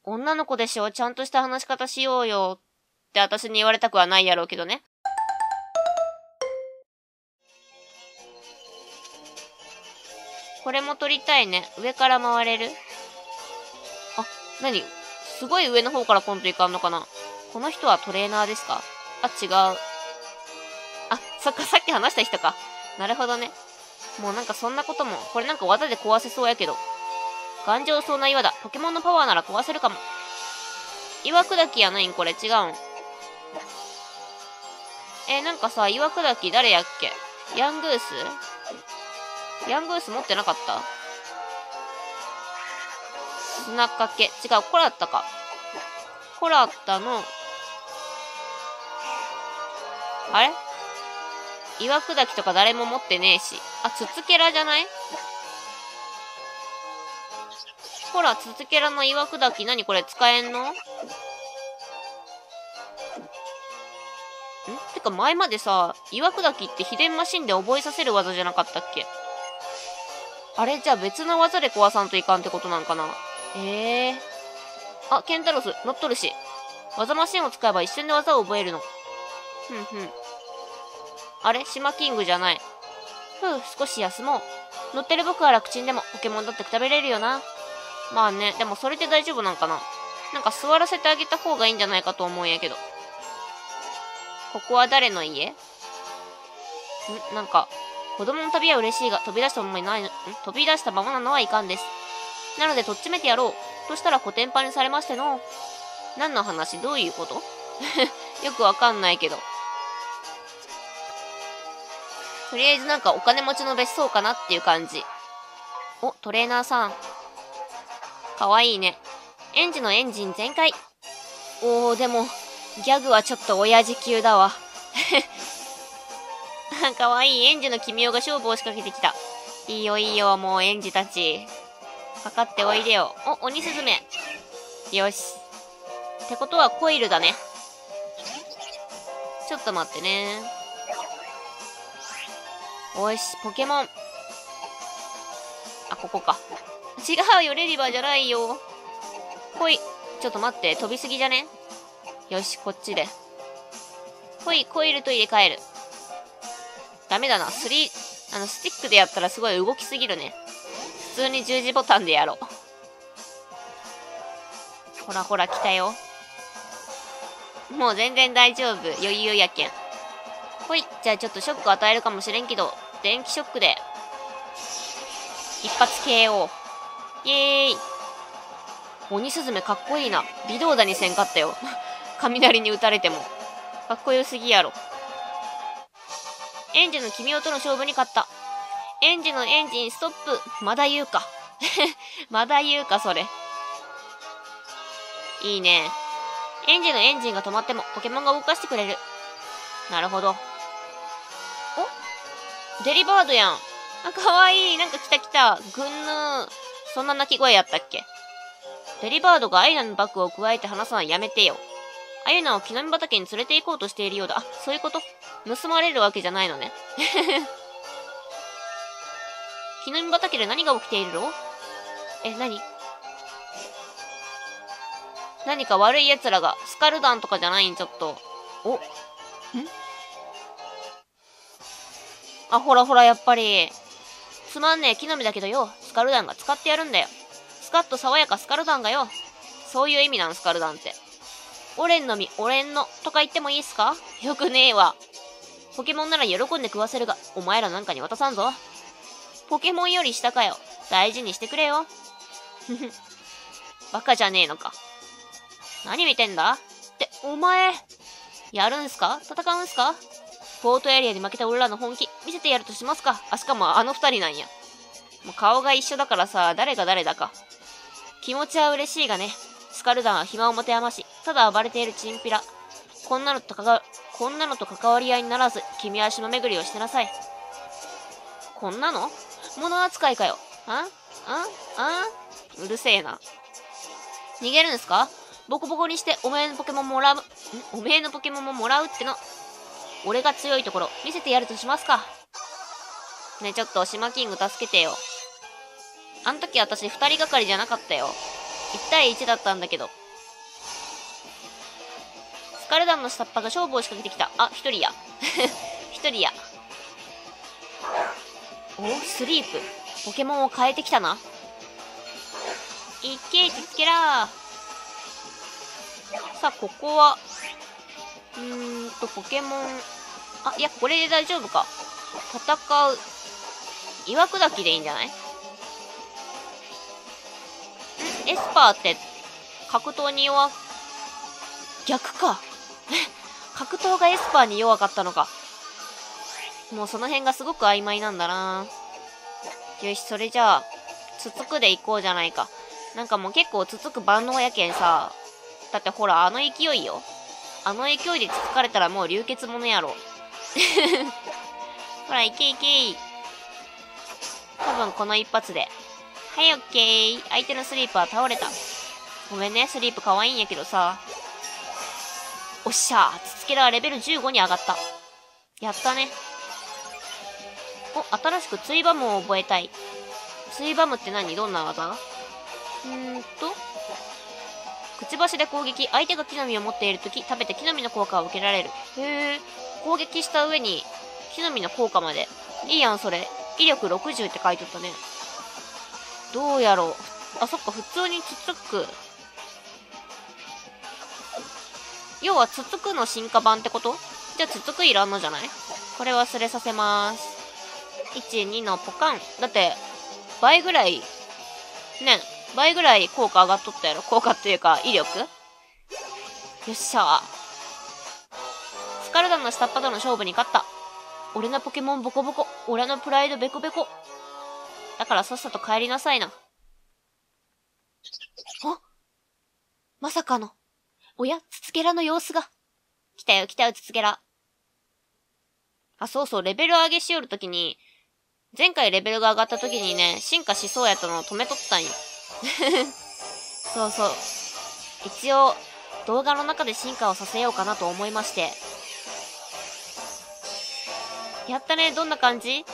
女の子でしょ、ちゃんとした話し方しようよ。って私に言われたくはないやろうけどね。これも撮りたいね。上から回れる？あ、何？すごい上の方からコントいかんのかな？この人はトレーナーですか？あ、違う。あ、そっか、さっき話した人か。なるほどね。もうなんかそんなことも、これなんか技で壊せそうやけど。頑丈そうな岩だ。ポケモンのパワーなら壊せるかも。岩砕きやないんこれ違うん。なんかさ、岩砕き誰やっけ？ヤングース？ヤングース持ってなかった？砂かけ。違う、コラッタか。コラッタの、あれ？岩砕きとか誰も持ってねえし。あ、ツツケラじゃない？ほら、ツツケラの岩砕き、何これ使えんの？てか前までさ、岩砕きって秘伝マシンで覚えさせる技じゃなかったっけ？あれじゃあ別の技で壊さんといかんってことなんかな？あ、ケンタロス、乗っとるし。技マシンを使えば一瞬で技を覚えるの。ふんふん。あれ？島キングじゃない。少し休もう。乗ってる僕は楽ちんでもポケモンだってくたべれるよな。まあね、でもそれで大丈夫なんかな？なんか座らせてあげた方がいいんじゃないかと思うんやけど。ここは誰の家？なんか、子供の旅は嬉しいが、飛び出したままなのはいかんです。なので、とっちめてやろう。としたら、コテンパンにされましての。何の話？どういうこと？よくわかんないけど。とりあえずなんかお金持ちの別荘かなっていう感じ。お、トレーナーさん。かわいいね。園児のエンジン全開。でも、ギャグはちょっと親父級だわ。かわいい園児の君代が勝負を仕掛けてきた。いいよいいよ、もう園児たち。かかっておいでよ。お、鬼スズメ。よし。ってことはコイルだね。ちょっと待ってね。おし、ポケモン。あ、ここか。違うよ、レディバーじゃないよ。ほい。ちょっと待って、飛びすぎじゃね？よし、こっちで。ほい、コイルと入れ替える。ダメだな。スティックでやったらすごい動きすぎるね。普通に十字ボタンでやろう。ほらほら、来たよ。もう全然大丈夫。余裕やけん。ほい。じゃあちょっとショック与えるかもしれんけど、電気ショックで、一発 KO。イエーイ。鬼スズメかっこいいな。微動だにせんかったよ。雷に打たれても。かっこよすぎやろ。エンジンの君代との勝負に勝った。エンジンのエンジンストップ。まだ言うか。まだ言うか、それ。いいね。エンジンのエンジンが止まってもポケモンが動かしてくれる。なるほど。お？デリバードやん。あ、かわいい。なんか来た来た。ぐんぬー。そんな鳴き声やったっけ？デリバードがアイナのバッグを加えて離すのはやめてよ。アユナを木の実畑に連れて行こうとしているようだ。あ、そういうこと？盗まれるわけじゃないのね。木の実畑で何が起きているの？何か悪い奴らが、スカルダンとかじゃないん、ちょっと。あ、ほらほら、やっぱり。つまんねえ木の実だけどよ、スカルダンが使ってやるんだよ。スカッと爽やかスカルダンがよ。そういう意味なん、スカルダンって。オレンの実、オレンの、とか言ってもいいっすか？よくねえわ。ポケモンなら喜んで食わせるが、お前らなんかに渡さんぞ。ポケモンより下かよ。大事にしてくれよ。ふふ。バカじゃねえのか。何見てんだ？って、お前、やるんすか？戦うんすか？ポートエリアに負けた俺らの本気、見せてやるとしますか？あ、しかもあの二人なんや。もう顔が一緒だからさ、誰が誰だか。気持ちは嬉しいがね。スカルダンは暇を持て余し、ただ暴れているチンピラ。こんなのと関わり合いにならず、君は島巡りをしてなさい。こんなの？物扱いかよ。うるせえな。逃げるんすか？ボコボコにしておめえのポケモンもらうっての。俺が強いところ見せてやるとしますか。ねえちょっと島キング助けてよ。あん時私二人がかりじゃなかったよ。 1対1だったんだけど。スカルダンの下っ端が勝負を仕掛けてきた。あ、1人や。1人や。お、スリープ。ポケモンを変えてきたな。いけ、つつけらー。さあ、ここは、ポケモン、あ、いや、これで大丈夫か。戦う。岩砕きでいいんじゃない？エスパーって、格闘に弱、逆か。格闘がエスパーに弱かったのか。もうその辺がすごく曖昧なんだな。よし、それじゃあ、つつくでいこうじゃないか。なんかもう結構つつく万能やけんさ。だってほら、あの勢いよ。あの勢いでつつかれたらもう流血ものやろ。ほら、いけいけい。多分この一発で。はい、オッケー。相手のスリープは倒れた。ごめんね、スリープ可愛いんやけどさ。おっしゃー。つつけらレベル15に上がった。やったね。お、新しくツイバムを覚えたい。ツイバムって何？どんな技？くちばしで攻撃。相手が木の実を持っているとき、食べて木の実の効果を受けられる。へえ。攻撃した上に、木の実の効果まで。いいやん、それ。威力60って書いとったね。どうやろう。あ、そっか、普通につつく。要は、つつくの進化版ってこと？じゃあ、つつくいらんのじゃない？これ忘れさせます。1、2のポカン。だって、倍ぐらい、ね、倍ぐらい効果上がっとったやろ。効果っていうか、威力？よっしゃー。スカルダンの下っ端との勝負に勝った。俺のポケモンボコボコ。俺のプライドベコベコ。だからさっさと帰りなさいな。あ、まさかの。おや、つつけらの様子が。来たよ、来たよ、つつけら。あ、そうそう、レベル上げしよるときに、前回レベルが上がったときにね、進化しそうやったのを止めとったんよ。そうそう。一応、動画の中で進化をさせようかなと思いまして。やったね、どんな感じ？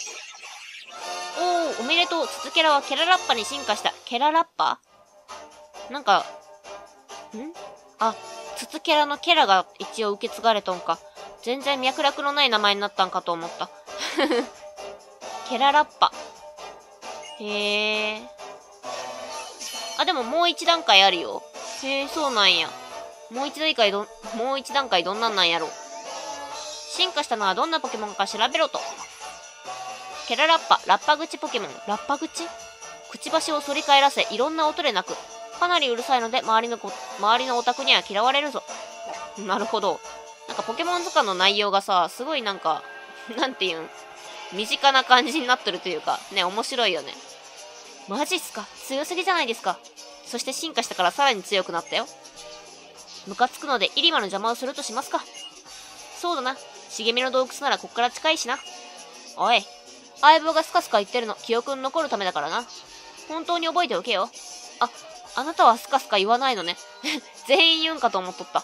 おめでとう。つつけらはケララッパに進化した。ケララッパ？なんか、あ、つつけらのケラが一応受け継がれとんか。全然脈絡のない名前になったんかと思った。ケララッパ。へえ。あ、でももう一段階あるよ。へえ、そうなんや。もう一段階どんなんなんやろ。進化したのはどんなポケモンか調べろと。ケララッパ、ラッパ口ポケモン。ラッパ口？くちばしを反り返らせ、いろんな音で鳴く。かなりうるさいので、周りのオタクには嫌われるぞ。なるほど。なんかポケモン図鑑の内容がさ、すごいなんか、なんていうん、身近な感じになってるというか、ね、面白いよね。マジっすか？強すぎじゃないですか。そして進化したからさらに強くなったよ。ムカつくのでイリマの邪魔をするとしますか。そうだな。茂みの洞窟ならこっから近いしな。おい。相棒がスカスカ言ってるの、記憶に残るためだからな。本当に覚えておけよ。あなたはスカスカ言わないのね。全員言うんかと思っとった。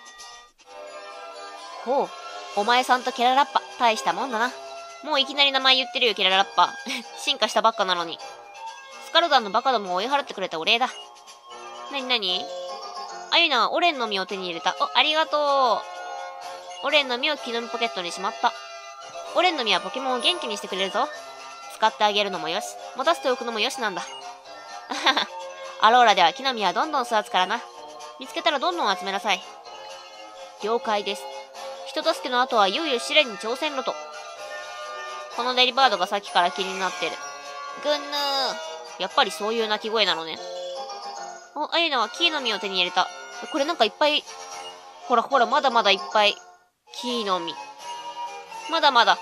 ほう。お前さんとケララッパ、大したもんだな。もういきなり名前言ってるよ、ケララッパ。進化したばっかなのに。スカルダンのバカどもを追い払ってくれたお礼だ。なになに？アユナはオレンの実を手に入れた。ありがとう。オレンの実を木の実ポケットにしまった。オレンの実はポケモンを元気にしてくれるぞ。使ってあげるのもよし、持たせておくのもよしなんだ。あはは。アローラでは木の実はどんどん育つからな。見つけたらどんどん集めなさい。了解です。人助けの後はいよいよ試練に挑戦ろと。このデリバードがさっきから気になってる。ぐんぬー。やっぱりそういう鳴き声なのね。アユナはキーの実を手に入れた。これなんかいっぱい。ほらほら、まだまだいっぱい。キーの実。まだまだ。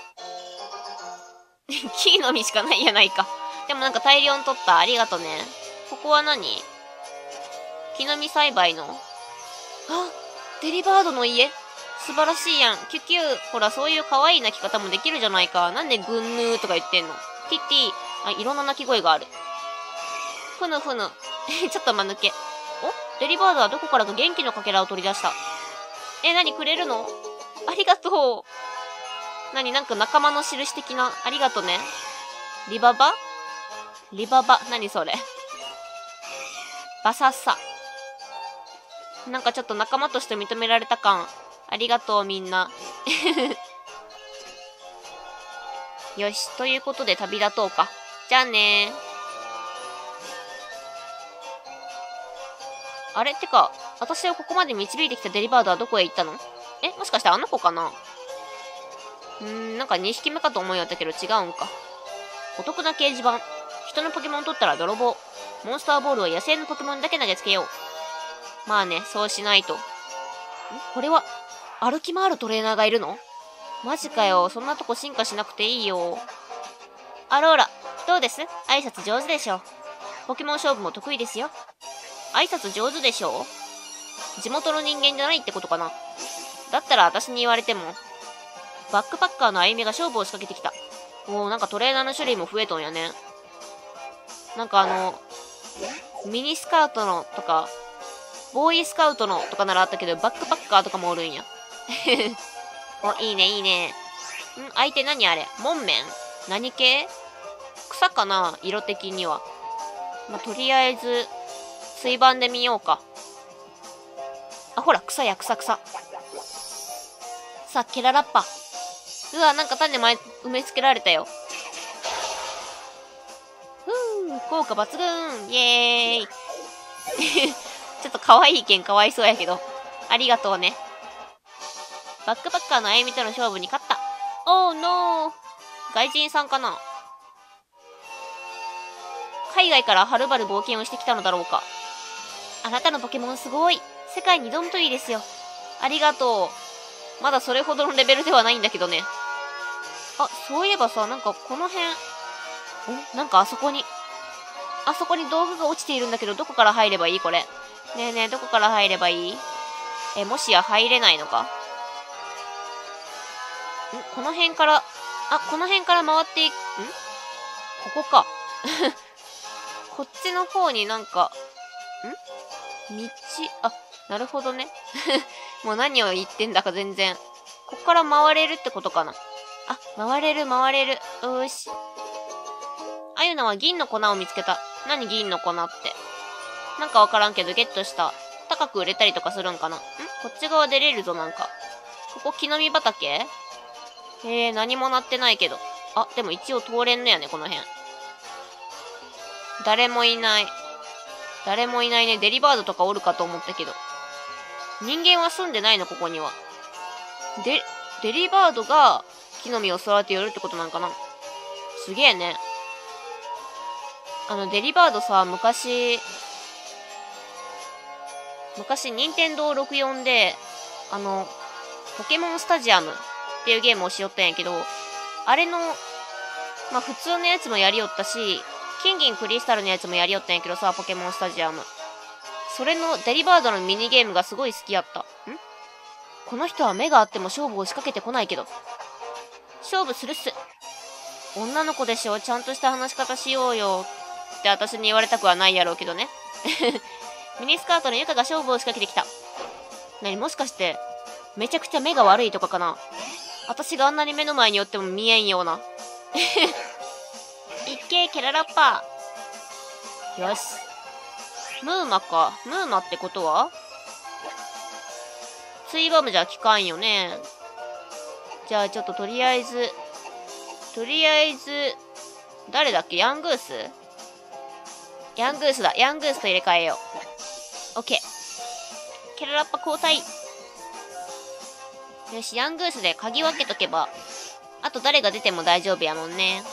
キーの実しかないやないか。でもなんか大量に取った。ありがとね。ここは何？木の実栽培の？デリバードの家？素晴らしいやん。キュキュー。ほら、そういう可愛い鳴き方もできるじゃないか。なんでグンヌーとか言ってんの？ティッティ。いろんな鳴き声がある。ふぬふぬ。ちょっと間抜け。デリバードはどこからか元気のかけらを取り出した。何くれるの？ありがとう。なんか仲間の印的な。ありがとね。リババ？何それ。 バサッサ。なんかちょっと仲間として認められた感。ありがとうみんな。よし、ということで旅立とうか。じゃあねー。あれってか、私をここまで導いてきたデリバードはどこへ行ったの？もしかしてあの子かな？なんか2匹目かと思いよったけど違うんか。お得な掲示板。人のポケモン取ったら泥棒。モンスターボールは野生のポケモンだけ投げつけよう。まあね、そうしないと。これは、歩き回るトレーナーがいるの？マジかよ、そんなとこ進化しなくていいよ。アローラ、どうです？挨拶上手でしょ。ポケモン勝負も得意ですよ。挨拶上手でしょ？地元の人間じゃないってことかな。だったら私に言われても。バックパッカーの歩みが勝負を仕掛けてきた。なんかトレーナーの種類も増えとんやね。なんかミニスカウトのとか、ボーイスカウトのとかならあったけど、バックパッカーとかもおるんや。いいね、いいね。相手何あれ？モンメン？何系？草かな？色的には。とりあえず、水盤で見ようか。あ、ほら、草や草。さあ、ケララッパ。うわ、なんか種埋め付けられたよ。効果抜群イエーイちょっと可愛い剣かわいそうやけど。ありがとうね。バックパッカーの歩みとの勝負に勝った。おーノー。外人さんかな？海外からはるばる冒険をしてきたのだろうか。あなたのポケモンすごい。世界に挑むといいですよ。ありがとう。まだそれほどのレベルではないんだけどね。あ、そういえばさ、なんかこの辺。なんかあそこに道具が落ちているんだけど、どこから入ればいいこれ。ねえねえ、どこから入ればいい？もしや入れないのか？この辺から回っていく、ここか。こっちの方になんか、道、なるほどね。もう何を言ってんだか全然。こっから回れるってことかな。回れる。よーし。あゆなは銀の粉を見つけた。何銀の粉って。なんかわからんけどゲットした。高く売れたりとかするんかな。こっち側出れるぞなんか。ここ木の実畑？何もなってないけど。でも一応通れんのやね、この辺。誰もいないね。デリバードとかおるかと思ったけど。人間は住んでないの、ここには。デリバードが木の実を育てよるってことなんかな。すげえね。デリバードさ、昔、任天堂64で、ポケモンスタジアムっていうゲームをしよったんやけど、あれの、普通のやつもやりよったし、金銀クリスタルのやつもやりよったんやけどさ、ポケモンスタジアム。それのデリバードのミニゲームがすごい好きやった。この人は目があっても勝負を仕掛けてこないけど。勝負するっす。女の子でしょ、ちゃんとした話し方しようよ。って私に言われたくはないやろうけどね。ミニスカートのユカが勝負を仕掛けてきた。もしかして、めちゃくちゃ目が悪いとかかな。私があんなに目の前に寄っても見えんような。いっけー、ケララッパー。よし。ムーマか。ムーマってことはツイバムじゃ効かんよね。じゃあちょっととりあえず、誰だっけ？ヤングースだ。ヤングースと入れ替えよう。オッケー。ケララッパ交代。よし、ヤングースで鍵分けとけば、あと誰が出ても大丈夫やもんね。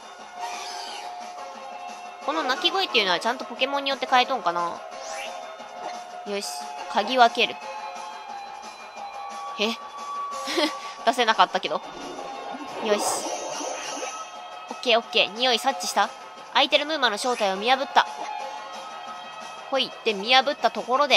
この鳴き声っていうのはちゃんとポケモンによって変えとんかな。よし、鍵分ける。出せなかったけど。よし。オッケー。匂い察知した？空いてるムーマの正体を見破った。ほいって見破ったところで、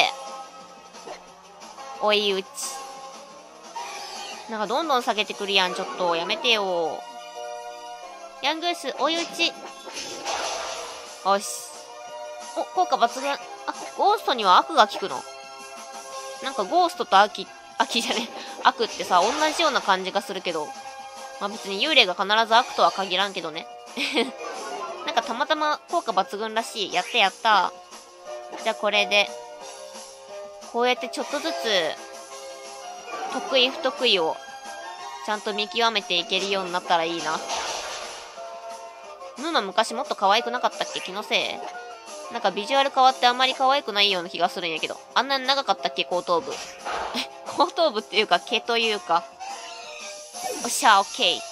追い打ち。なんかどんどん下げてくるやん。ちょっとやめてよ。ヤングース追い打ち。よし。効果抜群。ゴーストには悪が効くの？なんかゴーストと悪ってさ、同じような感じがするけど。別に幽霊が必ず悪とは限らんけどね。なんかたまたま効果抜群らしい。やった。 じゃあこれで、こうやってちょっとずつ、得意不得意を、ちゃんと見極めていけるようになったらいいな。ムーマ昔もっと可愛くなかったっけ？気のせい？なんかビジュアル変わってあんまり可愛くないような気がするんやけど。あんなに長かったっけ後頭部。後頭部っていうか毛というか。おっしゃ、オッケー。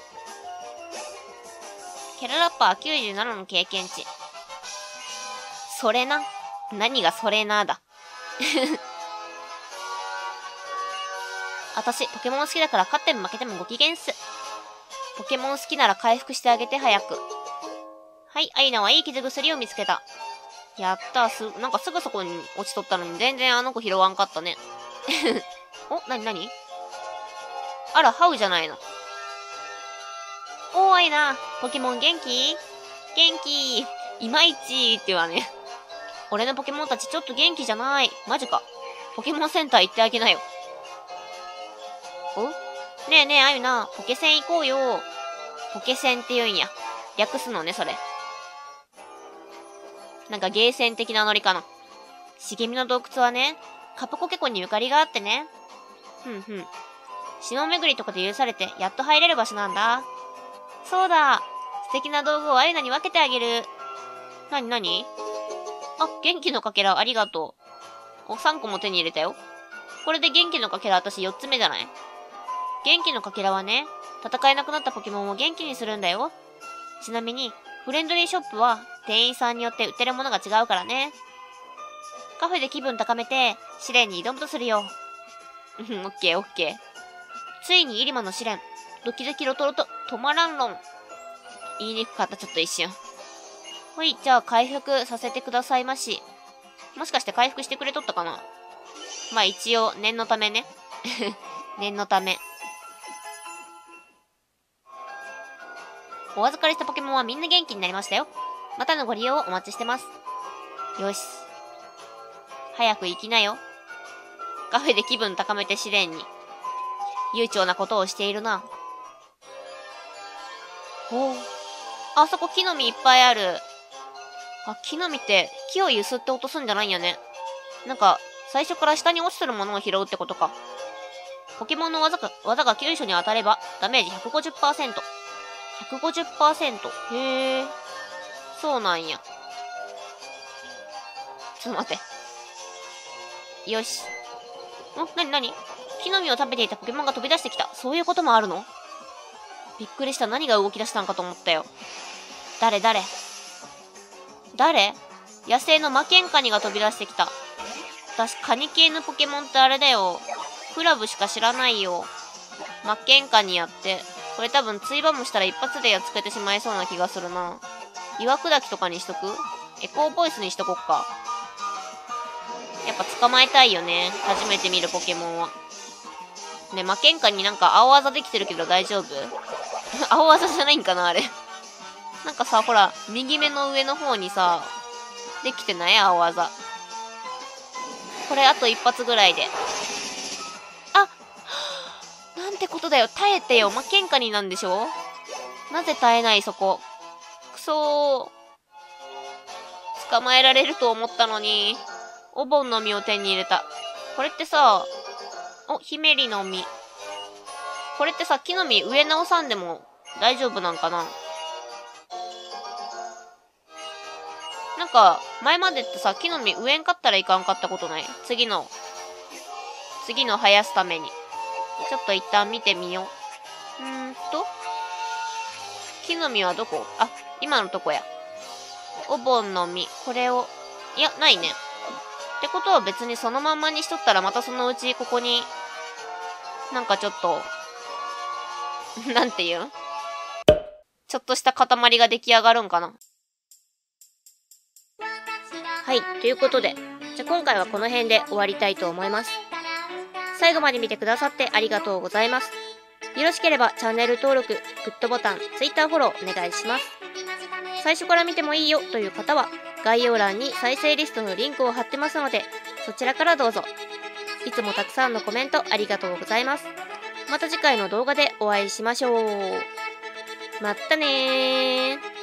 キャララッパー97の経験値。それな。何がそれなだ。私、ポケモン好きだから勝っても負けてもご機嫌っす。ポケモン好きなら回復してあげて早く。はい、アイナはいい傷薬を見つけた。やったなんかすぐそこに落ちとったのに全然あの子拾わんかったね。お、なになに？あら、ハウじゃないの。おー、アイナ、ポケモン元気？元気。いまいちってはね。俺のポケモンたちちょっと元気じゃない。マジか。ポケモンセンター行ってあげなよ。お？ねえねえ、あゆな、ポケセン行こうよ。ポケセンって言うんや。略すのね、それ。なんかゲーセン的なノリかな。茂みの洞窟はね、カプコケコにゆかりがあってね。島巡りとかで許されて、やっと入れる場所なんだ。そうだ。素敵な道具をあゆなに分けてあげる。なにあ、元気のかけらありがとう。お、3個も手に入れたよ。これで元気のかけら私4つ目じゃない？元気のかけらはね、戦えなくなったポケモンを元気にするんだよ。ちなみに、フレンドリーショップは店員さんによって売ってるものが違うからね。カフェで気分高めて、試練に挑むとするよ。オッケーオッケー。ついにイリマの試練。ドキドキロトロと止まらんろん。言いにくかったちょっと一瞬。ほい、じゃあ回復させてくださいまし。もしかして回復してくれとったかな？まあ一応、念のためね。念のため。お預かりしたポケモンはみんな元気になりましたよ。またのご利用をお待ちしてます。よし。早く行きなよ。カフェで気分高めて試練に。悠長なことをしているな。ほう。あそこ木の実いっぱいある。あ、木の実って木を揺すって落とすんじゃないんやね。なんか、最初から下に落ちてるものを拾うってことか。ポケモンの技が急所に当たれば、ダメージ 150%。150%。へえ。そうなんや。ちょっと待って。よし。なに木の実を食べていたポケモンが飛び出してきた。そういうこともあるの？びっくりした。何が動き出したんかと思ったよ。誰野生のマケンカニが飛び出してきた。私、カニ系のポケモンってあれだよ。クラブしか知らないよ。マケンカニやって。これ多分ツイバムしたら一発でやっつけてしまいそうな気がするな。岩砕きとかにしとく？エコーボイスにしとこっか。やっぱ捕まえたいよね。初めて見るポケモンは。ね、マケンカになんか青技できてるけど大丈夫？青技じゃないんかなあれ。なんかさ、ほら、右目の上の方にさ、できてない青技。これあと一発ぐらいで。あ！なんてことだよ。耐えてよ。マケンカニなんでしょ？なぜ耐えないそこ。くそー。捕まえられると思ったのに。お盆の実を手に入れた。これってさ、お、ヒメリの実。これってさ、木の実植え直さんでも大丈夫なんかな？なんか、前までってさ、木の実植えんかったらいかんかったことない？次の生やすために。ちょっと一旦見てみよう。木の実はどこ？あ、今のとこや。お盆の実。これを、いや、ないね。ってことは別にそのまんまにしとったらまたそのうちここに、なんかちょっと、なんていう？ちょっとした塊が出来上がるんかな。はい、ということで、じゃあ今回はこの辺で終わりたいと思います。最後まで見てくださってありがとうございます。よろしければチャンネル登録、グッドボタン、Twitter フォローお願いします。最初から見てもいいよという方は、概要欄に再生リストのリンクを貼ってますので、そちらからどうぞ。いつもたくさんのコメントありがとうございます。また次回の動画でお会いしましょう。まったねー。